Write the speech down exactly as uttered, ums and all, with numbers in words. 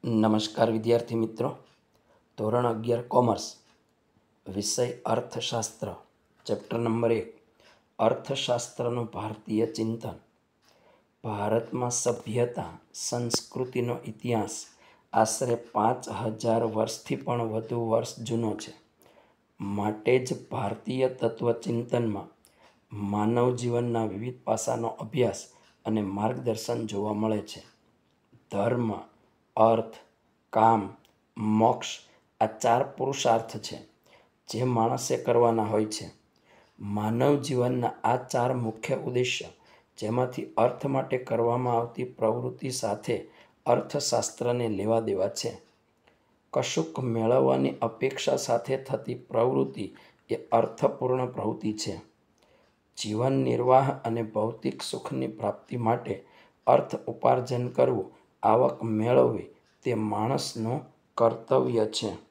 નમસ્કાર વિદ્યાર્થી મિત્રો. ધોરણ અગિયાર કોમર્સ, વિષય અર્થશાસ્ત્ર, ચેપ્ટર નંબર એક, અર્થશાસ્ત્રનું ભારતીય ચિંતન. ભારતમાં સભ્યતા સંસ્કૃતિનો ઇતિહાસ આશરે પાંચ હજાર વર્ષથી પણ વધુ વર્ષ જૂનો છે. માટે જ ભારતીય તત્વચિંતનમાં માનવ જીવનના વિવિધ પાસાનો અભ્યાસ અને માર્ગદર્શન જોવા મળે છે. ધર્મ, અર્થ, કામ, મોક્ષ આ ચાર પુરુષાર્થ છે જે માણસે કરવાના હોય છે. માનવ જીવનના આ ચાર મુખ્ય ઉદ્દેશ્ય, જેમાંથી અર્થ માટે કરવામાં આવતી પ્રવૃત્તિ સાથે અર્થશાસ્ત્રને લેવા દેવા છે. કશુંક મેળવવાની અપેક્ષા સાથે થતી પ્રવૃત્તિ એ અર્થપૂર્ણ પ્રવૃત્તિ છે. જીવન નિર્વાહ અને ભૌતિક સુખની પ્રાપ્તિ માટે અર્થ ઉપાર્જન કરવું, આવક મેળવવી તે માણસનું કર્તવ્ય છે.